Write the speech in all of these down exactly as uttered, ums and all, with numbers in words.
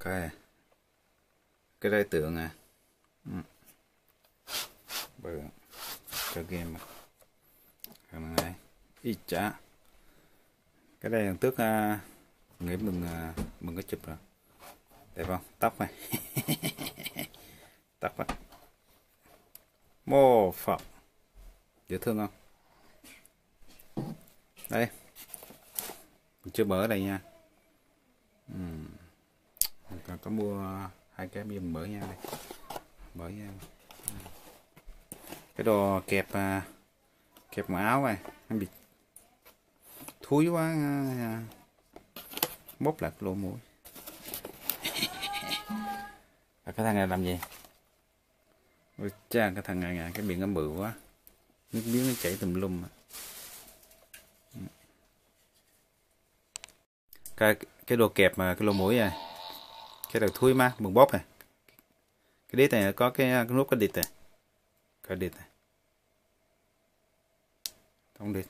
cái cái đây tượng à, bự cái game mà thằng này ít chả cái đây thằng trước à, nghĩ mừng à, mừng cái chụp rồi đẹp không, tóc này tóc này mô phật dễ thương không, đây mình chưa mở ở đây nha. uhm. Còn có mua hai cái bia mở nha, đây mở nha. Cái đồ kẹp kẹp mã áo này nó bị thúi quá, bóp lại lỗ mũi. Cái thằng này làm gì? Ôi cha, cái thằng này cái miệng nó bự quá, nước miếng nó chảy tùm lum. Cái cái đồ kẹp mà cái lỗ mũi này, cái đầu thui mà bằng bóp này, cái đít này có cái, cái nút cái đít này, cái đít này, không đít.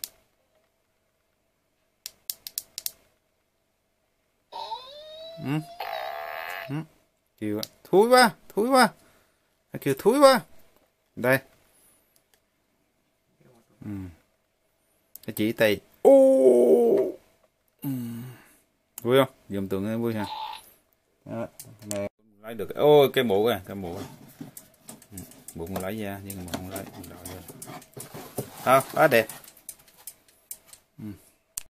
Ừ. Ừ. Kêu thúi quá, thúi quá, kêu thúi quá. Đây. Ừ. Cái chỉ tay. Ô. Ừ. Vui không? Dùm tượng vui ha. Đó. Này lấy được. Ôi cái mũ à, cái mũ. Mũ lấy ra nhưng mà không lấy. Không, quá đẹp.